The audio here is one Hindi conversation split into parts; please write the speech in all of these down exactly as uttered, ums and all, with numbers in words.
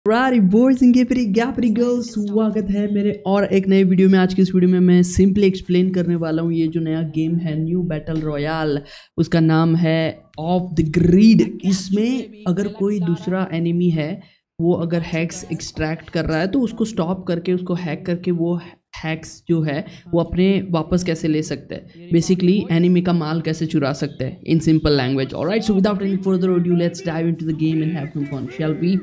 बॉयज एंड गर्ल्स, स्वागत है मेरे और एक नए वीडियो में। आज की इस वीडियो में मैं सिंपली एक्सप्लेन करने वाला हूँ ये जो नया गेम है न्यू बैटल रॉयल, उसका नाम है ऑफ द ग्रिड। इसमें अगर कोई दूसरा एनिमी है वो अगर हैक्स एक्सट्रैक्ट कर रहा है तो उसको स्टॉप करके उसको हैक करके वो हैक्स जो है वो अपने वापस कैसे ले सकते हैं, बेसिकली एनिमी का माल कैसे चुरा सकते हैं in simple language. All right, so without any further ado let's dive into the game and have some fun, shall we.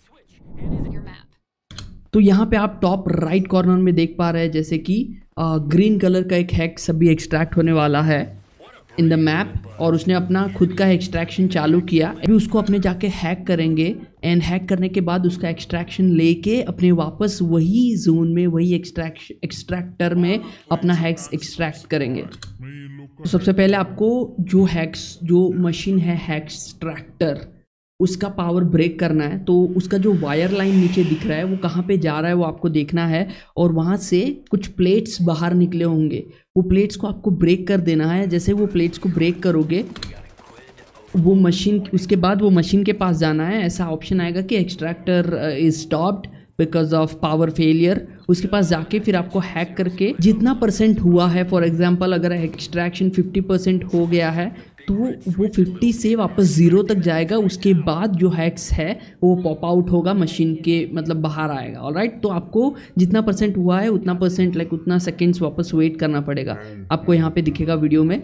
तो यहाँ पे आप टॉप राइट कॉर्नर में देख पा रहे हैं जैसे कि ग्रीन कलर का एक हैक सभी एक्सट्रैक्ट होने वाला है इन द मैप, और उसने अपना खुद का एक्सट्रैक्शन चालू किया। अभी उसको अपने जाके हैक करेंगे एंड हैक करने के बाद उसका एक्सट्रैक्शन लेके अपने वापस वही जोन में वही एक्सट्रैक्शन एक्सट्रैक्टर में अपना हैक्स एक्सट्रैक्ट करेंगे। तो सबसे पहले आपको जो हैक्स जो मशीन है हैक्सट्रैक्टर उसका पावर ब्रेक करना है। तो उसका जो वायर लाइन नीचे दिख रहा है वो कहाँ पे जा रहा है वो आपको देखना है, और वहाँ से कुछ प्लेट्स बाहर निकले होंगे, वो प्लेट्स को आपको ब्रेक कर देना है। जैसे वो प्लेट्स को ब्रेक करोगे वो मशीन, उसके बाद वो मशीन के पास जाना है। ऐसा ऑप्शन आएगा कि extractor is stopped because of power failure. उसके पास जाके फिर आपको हैक करके जितना परसेंट हुआ है, फॉर एग्जांपल अगर एक्सट्रैक्शन फिफ्टी परसेंट हो गया है तो वो फिफ्टी से वापस ज़ीरो तक जाएगा। उसके बाद जो हैक्स है वो पॉप आउट होगा मशीन के, मतलब बाहर आएगा। ऑलराइट, तो आपको जितना परसेंट हुआ है उतना परसेंट लाइक उतना सेकेंड्स वापस वेट करना पड़ेगा। आपको यहाँ पे दिखेगा वीडियो में।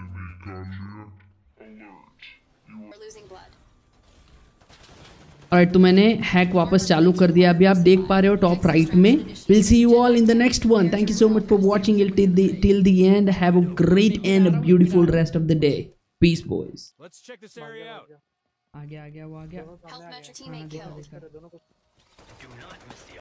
ऑलराइट, तो मैंने हैक वापस चालू कर दिया। अभी आप देख पा रहे हो टॉप राइट में। Will see you all in the next one. Thank you so much for watching it till the end. Have a great and a beautiful rest of the day. Peace boys. Let's check this area out. आ गया आ गया वो आ गया। Health match your teammate killed.